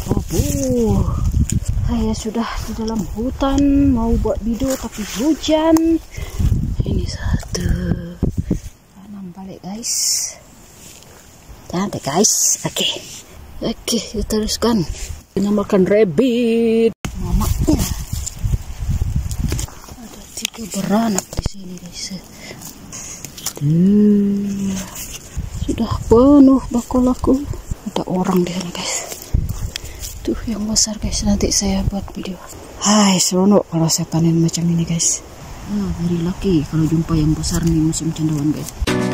Oh, saya sudah di dalam hutan mau buat video tapi hujan. Ini satu. Tanam balik guys. Cantik guys. Oke, kita teruskan. Kita makan rabbit. Mamanya. Ada 3 beranak di sini guys. Sudah penuh bakul aku. Ada orang di sana guys. Tuh yang besar guys, nanti saya buat video. Hai, seronok kalau saya panen macam ini guys. Very lucky kalau jumpa yang besar nih musim cendawan guys.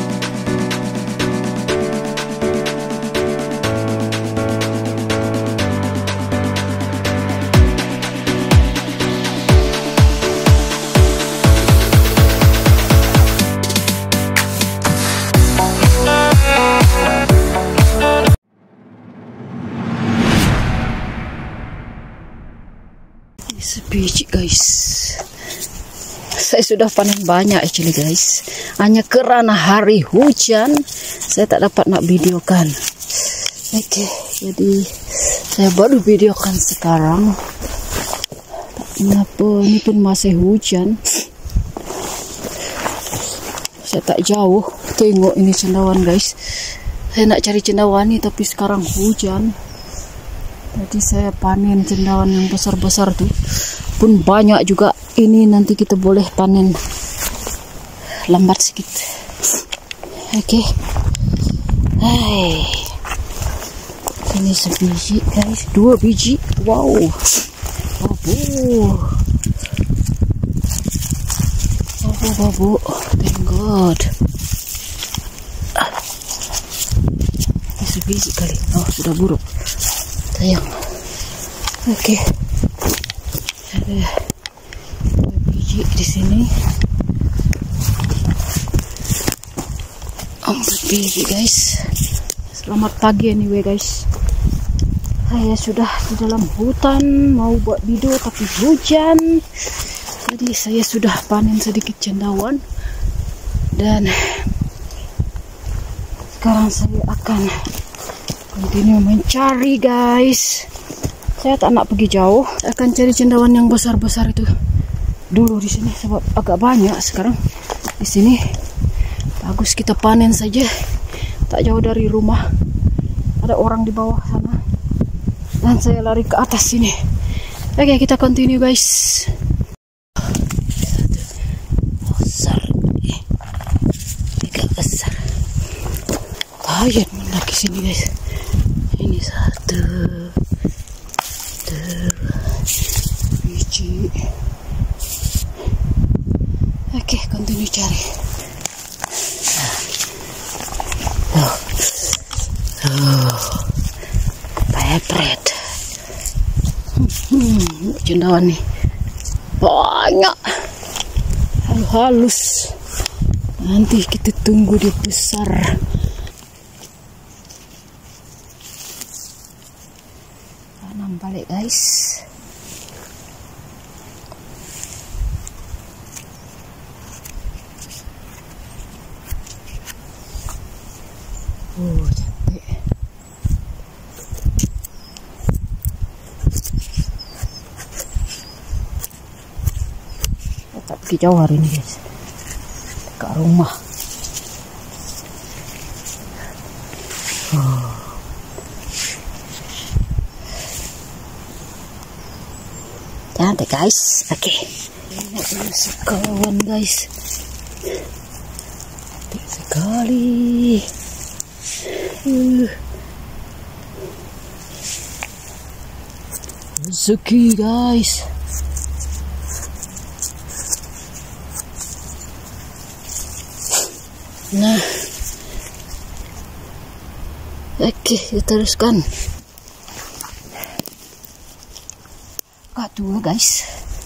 Sebiji guys, saya sudah panen banyak actually guys, hanya karena hari hujan saya tak dapat nak videokan. Oke, jadi saya baru videokan sekarang. Kenapa ini pun masih hujan, saya tak jauh tengok ini cendawan guys. Saya nak cari cendawan nih tapi sekarang hujan. Jadi saya panen cendawan yang besar-besar tuh pun banyak juga. Ini nanti kita boleh panen lambat sedikit. Oke. Hai. Ini sebiji guys, 2 biji. Wow. Babu. Thank God. Ini sebiji kali. Oh, sudah buruk. Sayang. Oke. Ada 2 biji di sini. 4 biji guys. Selamat pagi anyway guys. Saya sudah di dalam hutan mau buat video tapi hujan. Jadi saya sudah panen sedikit cendawan. Dan sekarang saya akan continue mencari guys. Saya tak nak pergi jauh. Saya akan cari cendawan yang besar-besar itu dulu di sini sebab agak banyak sekarang di sini. Bagus kita panen saja. Tak jauh dari rumah. Ada orang di bawah sana. Dan saya lari ke atas sini. Oke, kita continue guys. Besar. Agak besar. Bahaya mendaki sini guys. Ini 1, 2 biji. Oke, continue cari. Pepret. Cendawan nih banyak. Halus. Nanti kita tunggu dia besar. Tanam balik guys. Cantik. Tak pergi jauh hari ini guys. Dekat rumah. Cantik guys. Oke. Ini sekawan guys. Cantik sekali. Rezeki guys. Nah. Oke, kita teruskan. Agak tua guys.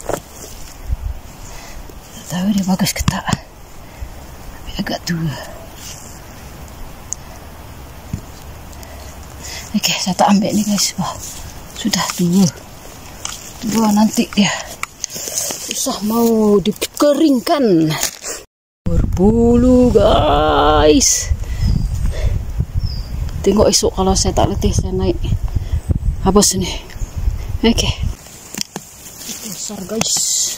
Tak tahu dia bagus ke tak. Tapi agak tua. Oke, saya tak ambil ni guys. Wah, sudah tua. Tua nanti dia susah mau dikeringkan. Berbulu guys. Tengok esok kalau saya tak letih saya naik Habis nih. Oke. Besar guys.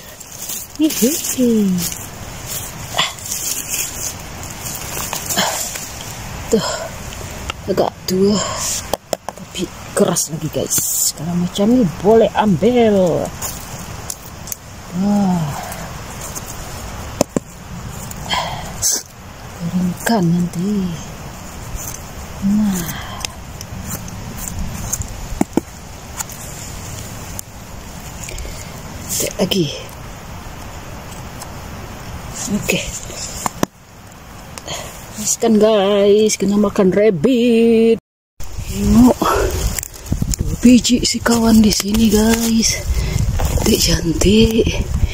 Tuh. Agak tua. Tapi keras lagi guys. Kalau macam ini boleh ambil. Wah. Keringkan nanti. Nah. Lagi. Oke. Kan guys, kena makan rabbit. Tengok 2 biji si kawan di sini guys. Cantik.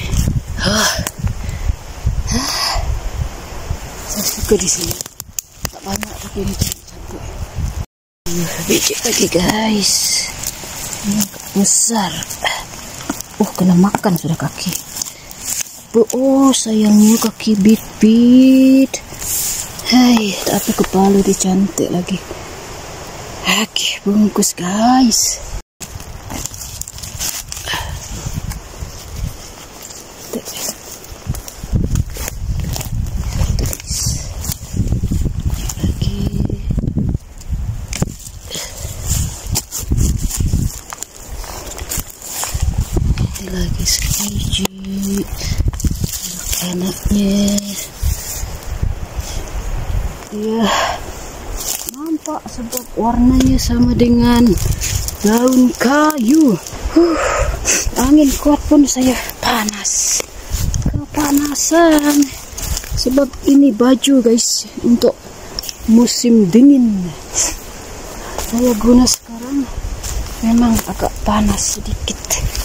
Saya suka di sini. Tak banyak tapi ini cantik. Biji lagi guys. Ini besar. Kena makan sudah kaki. Oh sayangnya kaki bit-bit. Hai, tapi kepala dia cantik lagi. Oke, bungkus guys. Lagi sebiji enaknya ya, nampak sebab warnanya sama dengan daun kayu. Angin kuat pun saya panas, kepanasan sebab ini baju guys untuk musim dingin. Saya guna sekarang memang agak panas sedikit.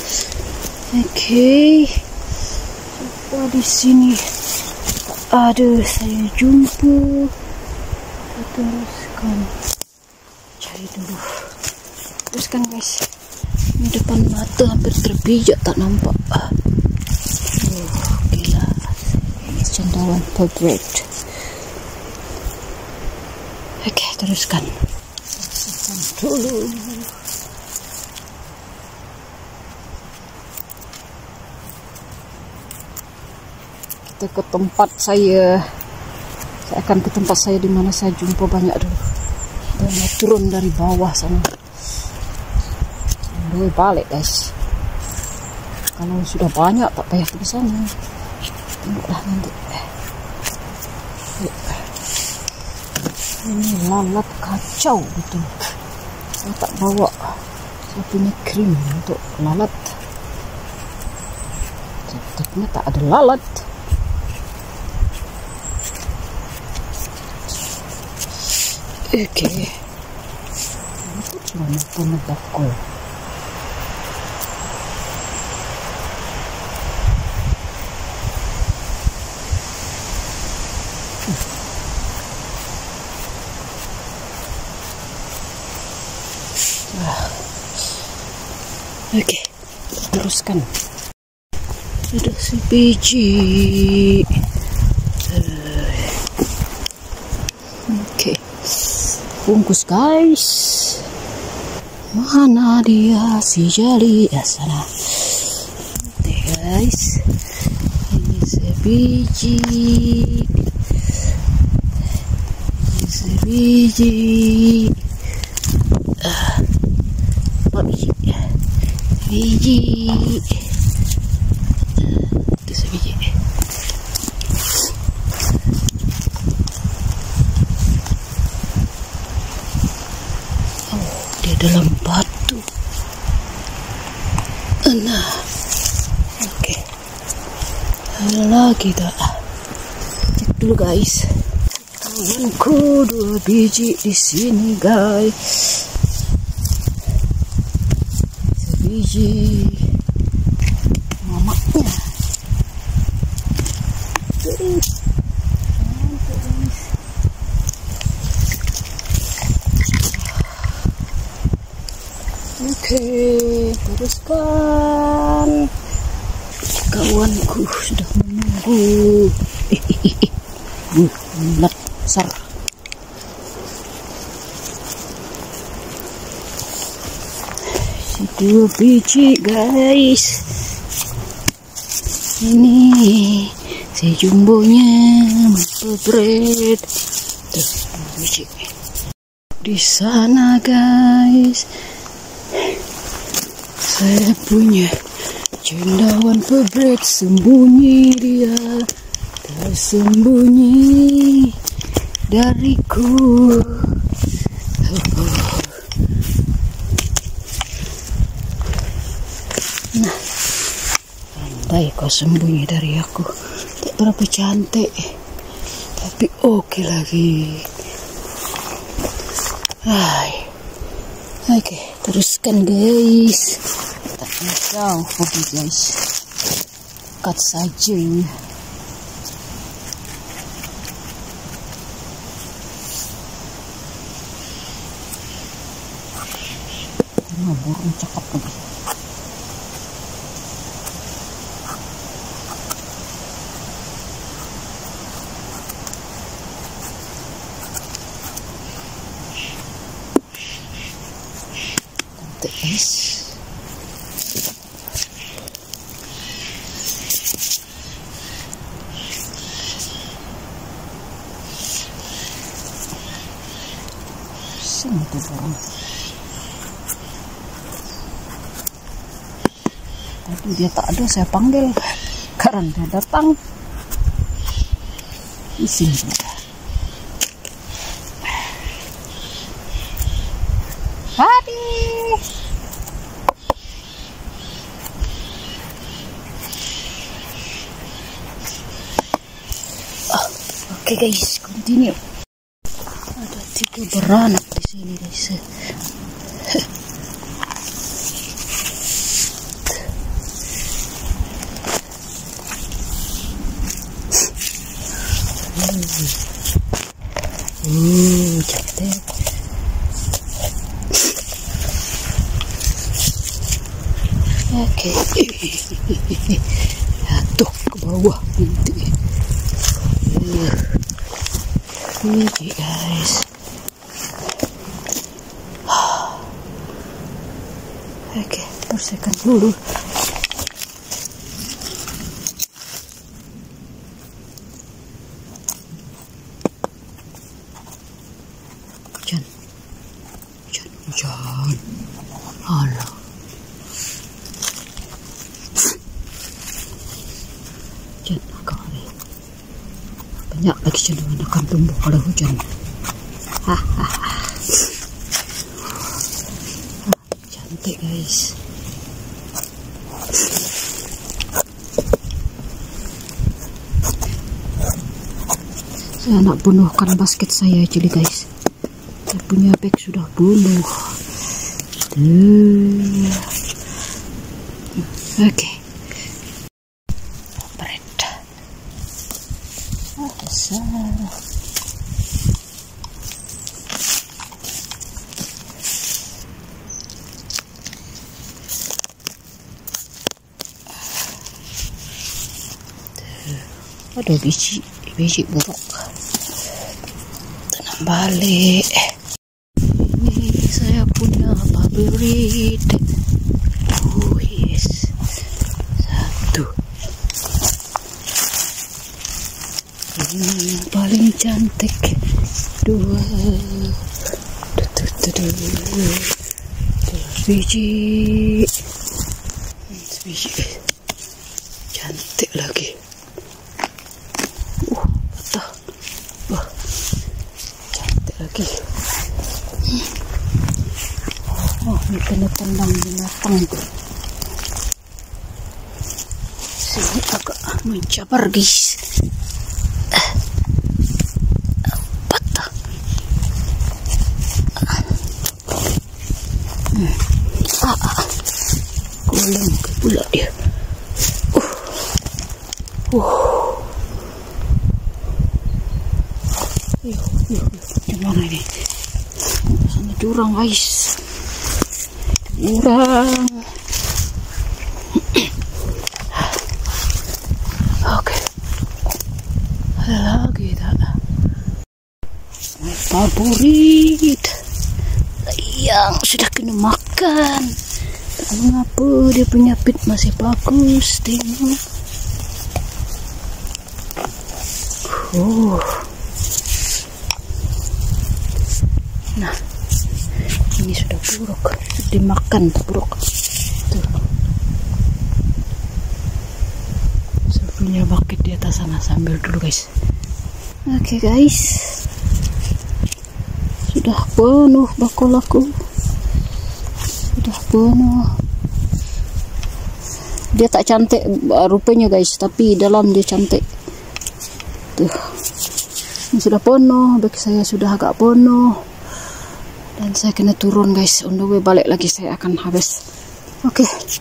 Oke, coba di sini ada saya jumpa. Teruskan, cari dulu. Teruskan guys, ini depan mata hampir terpijak tak nampak. Gila, ini cendawan portrait. Oke, teruskan. Teruskan dulu. Ke tempat saya akan ke tempat saya di mana saya jumpa banyak dulu. Dan turun dari bawah sana. Sambil balik guys. Kalau sudah banyak tak payah ke sana. Tengoklah nanti. Ini lalat kacau betul. Saya tak bawa. Saya punya krim untuk lalat. Tetapnya tak ada lalat. Oke, itu cuma penebakku. Oke, teruskan. Sudah sebiji. Oke. Bungkus guys. Mana dia si jali sana? Oke guys, ini sebiji, biji, itu sebiji. Dalam batu. Nah, oke. Lagi tak. Cek dulu guys. Kawanku 2 biji di sini guys. Sebiji. Mamaknya. Oke, teruskan. Kawanku sudah menunggu. Lalat besar. Si 2 biji guys. Ini si jumbonya bread. Tuh 2 biji. Di sana guys, saya punya cendawan bread, sembunyi dia, tersembunyi dariku. Nah, andai kau sembunyi dari aku, tak berapa cantik, tapi oke lagi. Hai, oke, teruskan guys. Tak jauh lagi guys, cut saja. Burung cakep lagi. Cantik guys. Sini tuh burung. Tadi dia tak ada, saya panggil karena dia datang. Di sini. Hadi. Oke guys, continue. Ada 3 beranak di sini guys. Cantik. Oke. Jatuh ke bawah nanti. Biji guys. Oke, bersihkan dulu. Hujan. Alah. Hujan kali. Banyak lagi cenderung akan tumbuh kalau hujan. Cantik guys. Saya nak bunuhkan basket saya jadi guys. Saya punya bag sudah bunuh. Oke. Bread. Besar. Ada biji buruk. Tanam balik. Ini saya punya favorit. Oh yes, 1. Ini yang paling cantik. 2. 2 biji. Biji cantik lagi. Patah. Wah, cantik lagi. Oh, ini kena tendang binatang. Sini agak mencabar guys. Patah. Golong ke pula dia. Gimana ini? Sana jurang guys. Jurang. Oke. Ada lagi tak? Favorit yang sudah kena makan. Mengapa dia punya pit masih bagus? Tengok. Nah, ini sudah buruk. Dimakan buruk. Tuh. Saya punya bucket di atas sana. Sambil dulu guys. Oke guys. Sudah penuh bakul aku. Sudah penuh. Dia tak cantik rupanya guys, tapi dalam dia cantik. Tuh. Ini sudah penuh, bag saya sudah agak penuh. Dan saya kena turun guys. On the way balik lagi saya akan habis. Oke.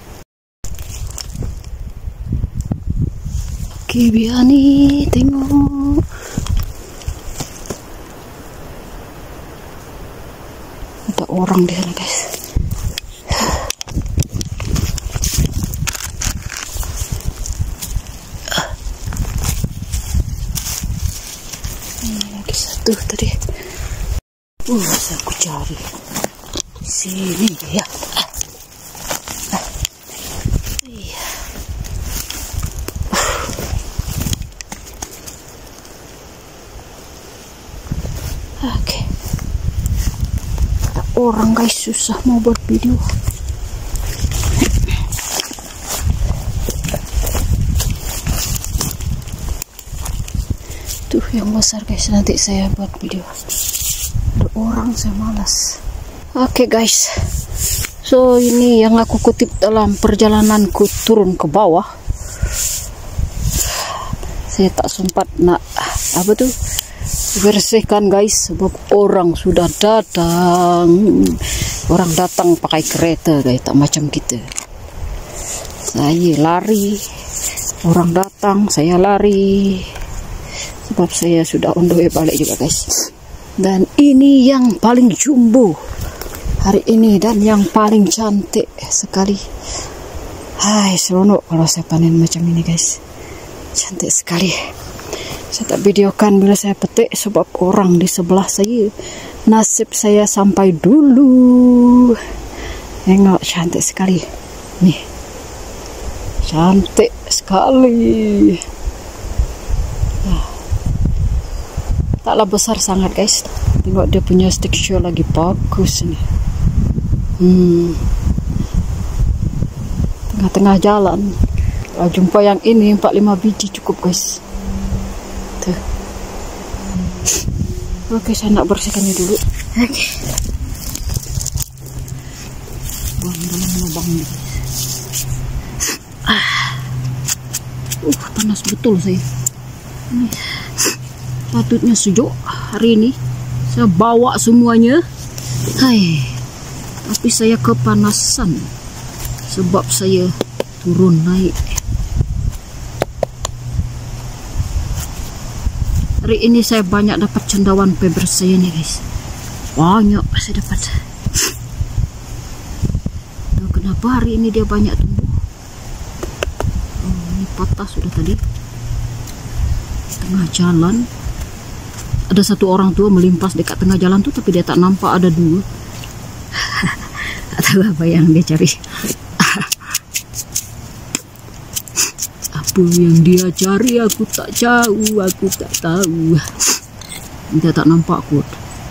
Oke, Biani, tengok. Ada orang di sana guys. Satu tadi. Aku cari sini ya. Iya. Oke. Ada orang guys, susah mau buat video. Tuh yang besar guys, nanti saya buat video. Ada orang, saya malas. Oke guys, so ini yang aku kutip dalam perjalananku turun ke bawah. Saya tak sempat nak bersihkan guys, sebab orang sudah datang. Orang datang pakai kereta guys, tak macam kita. Saya lari, orang datang, saya lari. Sebab saya sudah on the way balik juga guys. Dan ini yang paling jumbo hari ini dan yang paling cantik sekali. Hai, seronok kalau saya panen macam ini guys. Cantik sekali. Saya tak videokan bila saya petik sebab orang di sebelah saya. Nasib saya sampai dulu. Tengok, cantik sekali. Nih. Cantik sekali. Taklah besar sangat guys. Tengok dia punya tekstur lagi bagus nih. Tengah-tengah jalan. Kalau jumpa yang ini 4-5 biji cukup guys. Tuh. Oke, saya nak bersihkannya dulu. Oke. Buang dalam lubang ini. Panas betul saya. Ini. Patutnya sejuk hari ini. Saya bawa semuanya. Hai. Tapi saya kepanasan. Sebab saya turun naik. Hari ini saya banyak dapat cendawan fiber saya nih guys. Banyak saya dapat. Nah, kenapa hari ini dia banyak tumbuh? Oh, ini patah sudah tadi. Tengah jalan. Ada satu orang tua melimpas dekat tengah jalan tuh, tapi dia tak nampak ada dua. Tak tahu apa yang dia cari. Apa yang dia cari aku tak tahu, aku tak tahu. Dia tak nampak kot.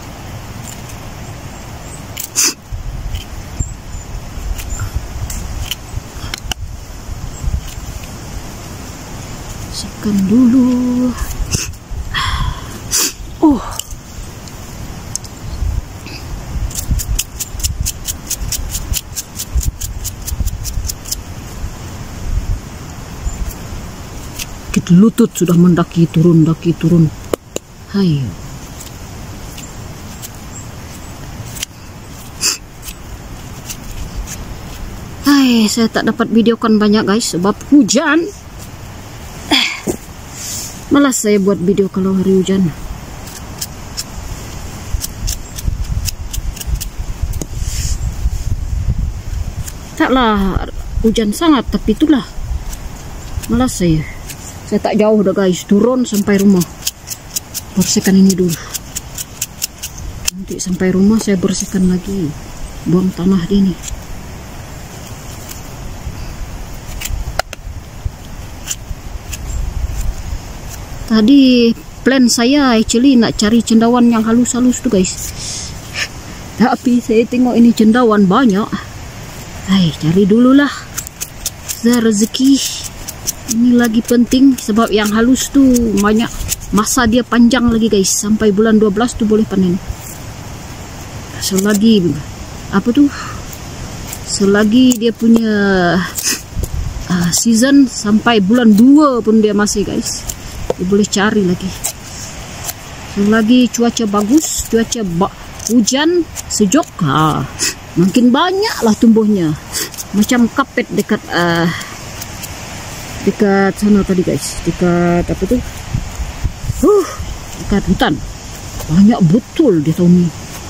Sekan dulu. Lutut sudah mendaki turun, daki turun. Hayo. Hai, saya tak dapat videokan banyak guys sebab hujan. Malas saya buat video kalau hari hujan. Taklah hujan sangat, tapi itulah malas saya. Saya tak jauh dah guys, turun sampai rumah. Bersihkan ini dulu. Nanti sampai rumah saya bersihkan lagi. Buang tanah ini. Tadi plan saya actually nak cari cendawan yang halus-halus tuh guys. Tapi saya tengok ini cendawan banyak. Cari dululah. Rezeki ini lagi penting sebab yang halus tuh banyak. Masa dia panjang lagi guys. Sampai bulan 12 tuh boleh panen. Selagi selagi dia punya season sampai bulan 2 pun dia masih guys. Dia boleh cari lagi. Selagi cuaca bagus, hujan sejuk, makin banyak lah tumbuhnya. Macam kapet dekat sana tadi guys. Dekat apa tuh? Dekat hutan. Banyak betul di tahun ini.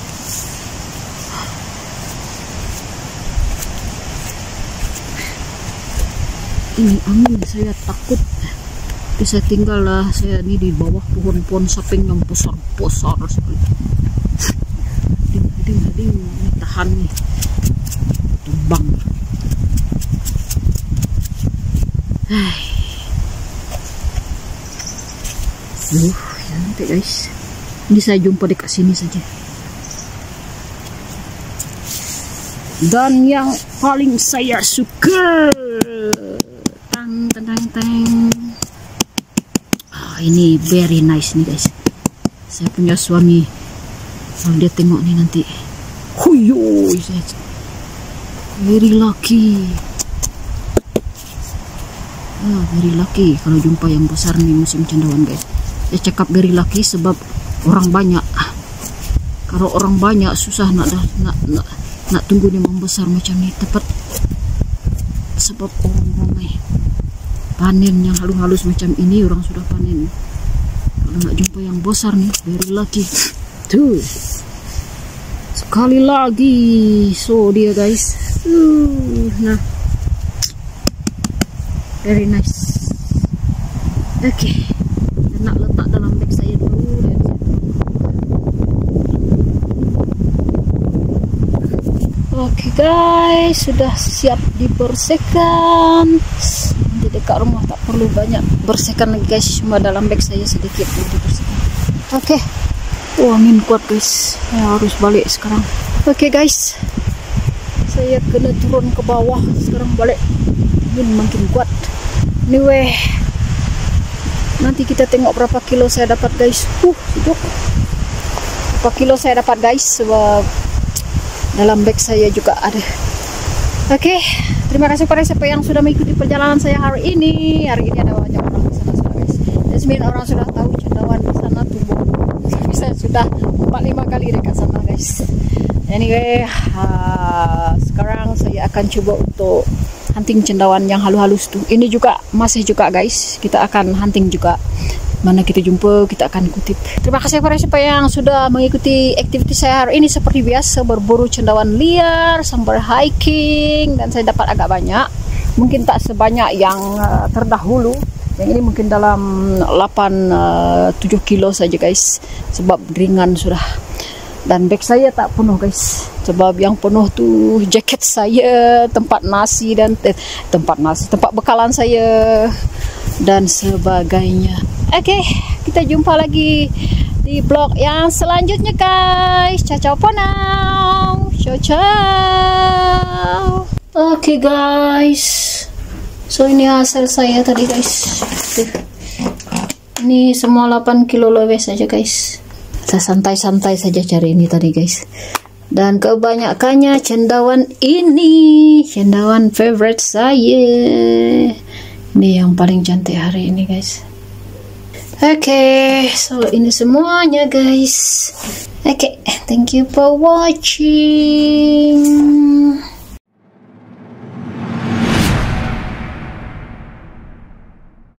Ini angin, saya takut. Tapi saya tinggal lah, saya ini di bawah pohon-pohon saping yang besar-besar sekali. Ini tahan nih, tumbang. Cantik guys. Ini saya jumpa dekat sini saja. Dan yang paling saya suka, ini very nice nih guys. Saya punya suami kalau dia tengok nih nanti, very lucky. Very lucky kalau jumpa yang besar nih musim cendawan guys. Saya cakap very lucky sebab orang banyak. Kalau orang banyak susah nak tunggu dia membesar macam ni. Tepat sebab orang ramai. Panen yang halus-halus macam ini orang sudah panen. Kalau nak jumpa yang besar nih, very lucky. Tuh, sekali lagi, so dia guys. Nah, very nice. Oke, nak letak dalam bag saya dulu. Oke guys, sudah siap dibersihkan. Dekat rumah tak perlu banyak bersihkan lagi guys, cuma dalam bag saya sedikit dibersihkan. Oke. Angin kuat guys, saya harus balik sekarang. Oke guys, saya kena turun ke bawah sekarang, balik. Angin makin kuat. Anyway, nanti kita tengok berapa kilo saya dapat guys. Sejuk. Berapa kilo saya dapat guys, sebab dalam bag saya juga ada. Oke, terima kasih pada siapa yang sudah mengikuti perjalanan saya hari ini. Hari ini ada banyak orang di sana guys. Dan orang sudah tahu cendawan di sana tumbuh. Saya sudah 4-5 kali dekat sana guys. Anyway, sekarang saya akan coba untuk hunting cendawan yang halus-halus tuh. Ini juga masih juga guys. Kita akan hunting juga. Mana kita jumpa, kita akan kutip. Terima kasih pada siapa yang sudah mengikuti aktivitas saya hari ini. Seperti biasa, berburu cendawan liar sambil hiking, dan saya dapat agak banyak. Mungkin tak sebanyak yang terdahulu. Yang ini mungkin dalam 8-7 kilo saja guys, sebab ringan sudah. Dan bag saya tak penuh guys, sebab yang penuh tuh jaket saya, tempat bekalan saya dan sebagainya. Oke, kita jumpa lagi di vlog yang selanjutnya guys. Ciao for now. Ciao. Oke guys, so ini hasil saya tadi guys. Ini semua 8 kilo lebih saja guys. Saya santai-santai saja cari ini tadi guys. Dan kebanyakannya cendawan ini, cendawan favorite saya. Ini yang paling cantik hari ini guys. Oke, so ini semuanya guys. Oke, thank you for watching.